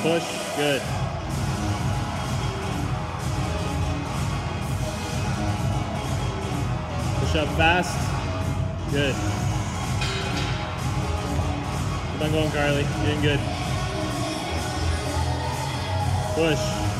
Push. Good. Push up fast. Good. Keep on going, Carly. You're doing good. Push.